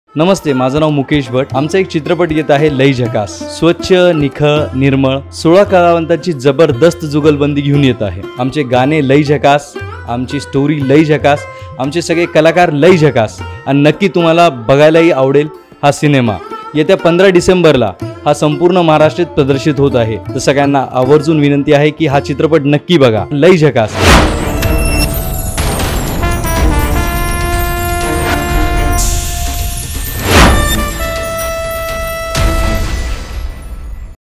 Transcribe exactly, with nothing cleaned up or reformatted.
नमस्ते, माझं नाव मुकेश भट। आमचा एक चित्रपट येत आहे लई झकास। स्वच्छ, निखळ, निर्मळ सोळा कलावंतांची जबरदस्त जुगलबंदी घेऊन येत आहे। आमचे गाणे लई झकास, आमची स्टोरी लई झकास, आमचे सगळे कलाकार लई झकास आणि नक्की तुम्हाला बघायलाही आवडेल हा सिनेमा। येत्या पंधरा डिसेंबरला हा संपूर्ण महाराष्ट्रात प्रदर्शित होत आहे। तर सगळ्यांना आवर्जून विनंती आहे की हा चित्रपट नक्की बघा, लई झकास।